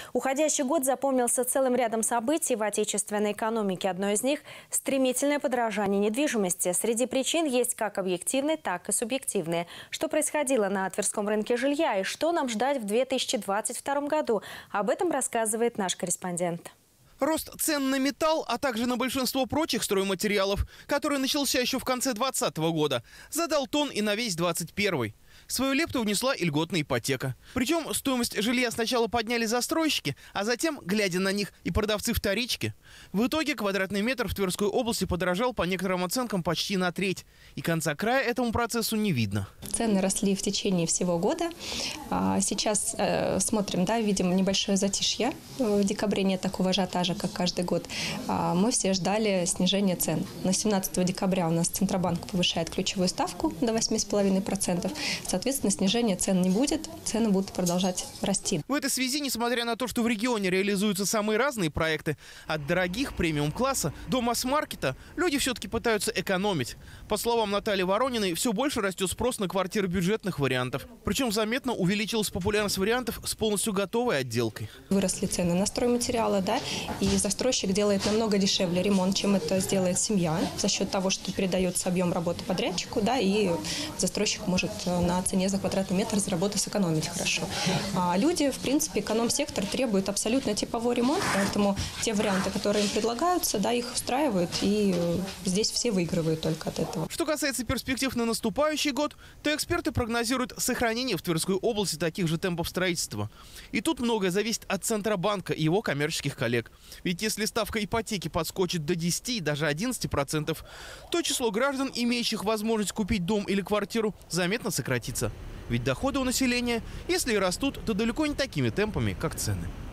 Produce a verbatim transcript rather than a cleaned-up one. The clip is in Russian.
Уходящий год запомнился целым рядом событий в отечественной экономике. Одно из них – стремительное подорожание недвижимости. Среди причин есть как объективные, так и субъективные. Что происходило на Тверском рынке жилья и что нам ждать в две тысячи двадцать втором году? Об этом рассказывает наш корреспондент. Рост цен на металл, а также на большинство прочих стройматериалов, который начался еще в конце двадцатого года, задал тон и на весь двадцать первый. Свою лепту внесла и льготная ипотека. Причем стоимость жилья сначала подняли застройщики, а затем, глядя на них, и продавцы вторички. В итоге квадратный метр в Тверской области подорожал по некоторым оценкам почти на треть. И конца края этому процессу не видно. Цены росли в течение всего года. Сейчас э, смотрим, да, видим небольшое затишье. В декабре нет такого ажиотажа, как каждый год. Мы все ждали снижения цен. На семнадцатого декабря у нас Центробанк повышает ключевую ставку до восьми с половиной процентов. Соответственно, снижения цен не будет, цены будут продолжать расти. В этой связи, несмотря на то, что в регионе реализуются самые разные проекты, от дорогих премиум-класса до масс-маркета, люди все-таки пытаются экономить. По словам Натальи Ворониной, все больше растет спрос на квартиры бюджетных вариантов. Причем заметно увеличилась популярность вариантов с полностью готовой отделкой. Выросли цены на стройматериалы, да, и застройщик делает намного дешевле ремонт, чем это сделает семья, за счет того, что передается объем работы подрядчику, да, и застройщик может на цене за квадратный метр заработать, сэкономить хорошо. А люди, в принципе, эконом-сектор требует абсолютно типовой ремонт, поэтому те варианты, которые им предлагаются, да, их устраивают, и здесь все выигрывают только от этого. Что касается перспектив на наступающий год, то эксперты прогнозируют сохранение в Тверской области таких же темпов строительства. И тут многое зависит от Центробанка и его коммерческих коллег. Ведь если ставка ипотеки подскочит до десяти, даже одиннадцати процентов, то число граждан, имеющих возможность купить дом или квартиру, заметно сократится. Ведь доходы у населения, если и растут, то далеко не такими темпами, как цены.